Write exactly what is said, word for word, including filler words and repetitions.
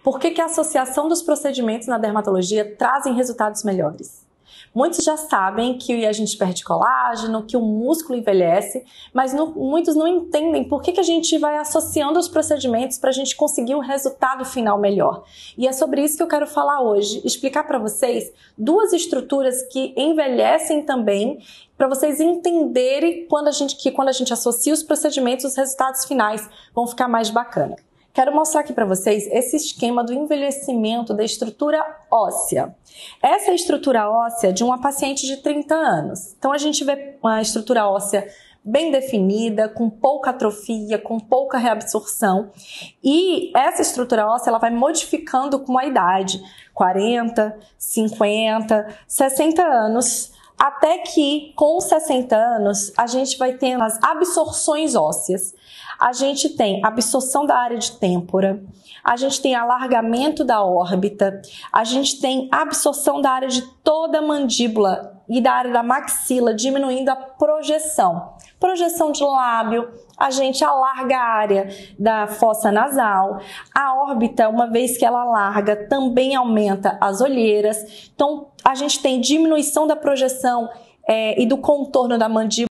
Por que que a associação dos procedimentos na dermatologia trazem resultados melhores? Muitos já sabem que a gente perde colágeno, que o músculo envelhece, mas não, muitos não entendem por que que a gente vai associando os procedimentos para a gente conseguir um resultado final melhor. E é sobre isso que eu quero falar hoje, explicar para vocês duas estruturas que envelhecem também, para vocês entenderem quando a gente, que quando a gente associa os procedimentos, os resultados finais vão ficar mais bacana. Quero mostrar aqui para vocês esse esquema do envelhecimento da estrutura óssea. Essa é a estrutura óssea de uma paciente de trinta anos. Então a gente vê uma estrutura óssea bem definida, com pouca atrofia, com pouca reabsorção. E essa estrutura óssea ela vai modificando com a idade, quarenta, cinquenta, sessenta anos, até que com sessenta anos a gente vai tendo as absorções ósseas. A gente tem absorção da área de têmpora, a gente tem alargamento da órbita, a gente tem absorção da área de toda a mandíbula e da área da maxila, diminuindo a projeção. Projeção de lábio, a gente alarga a área da fossa nasal, a órbita, uma vez que ela alarga, também aumenta as olheiras. Então, a gente tem diminuição da projeção é, e do contorno da mandíbula,